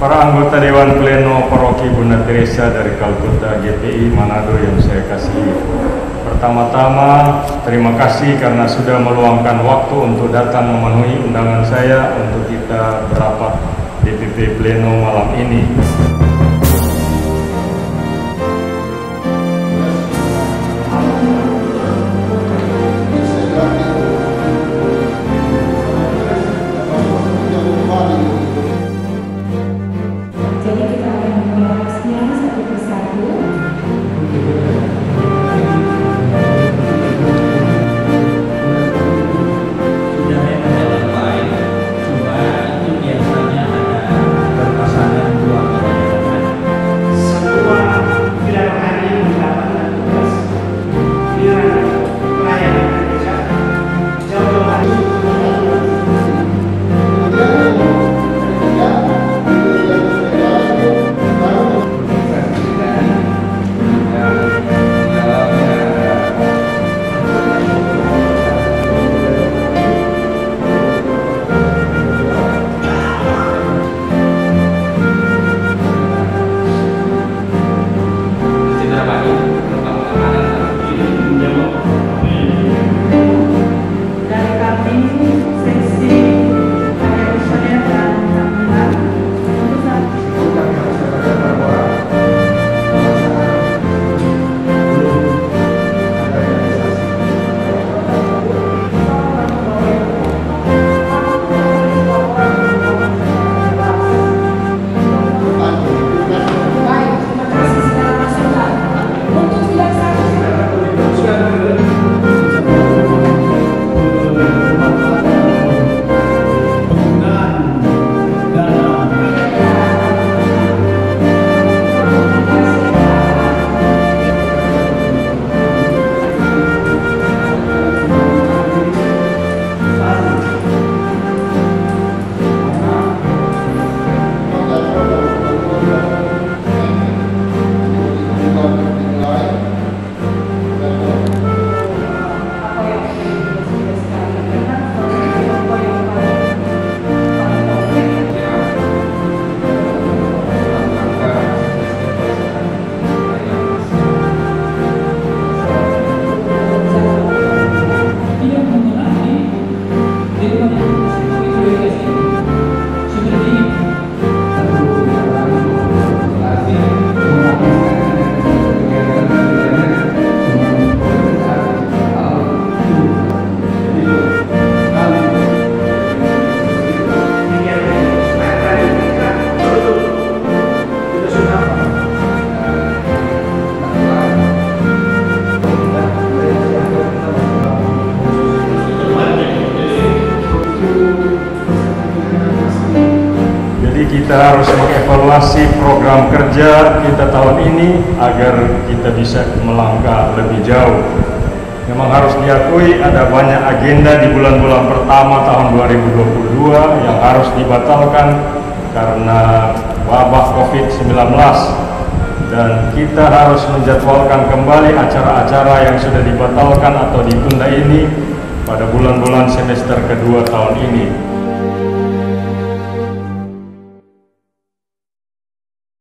para anggota Dewan Pleno Paroki Bunda Teresa dari Kalkuta GPI Manado yang saya kasihi. Pertama-tama, terima kasih karena sudah meluangkan waktu untuk datang memenuhi undangan saya untuk kita berapat DPP Pleno malam ini. Kita harus mengevaluasi program kerja kita tahun ini agar kita bisa melangkah lebih jauh. Memang harus diakui ada banyak agenda di bulan-bulan pertama tahun 2022 yang harus dibatalkan karena wabah COVID-19, dan kita harus menjadwalkan kembali acara-acara yang sudah dibatalkan atau ditunda ini pada bulan-bulan semester kedua tahun ini.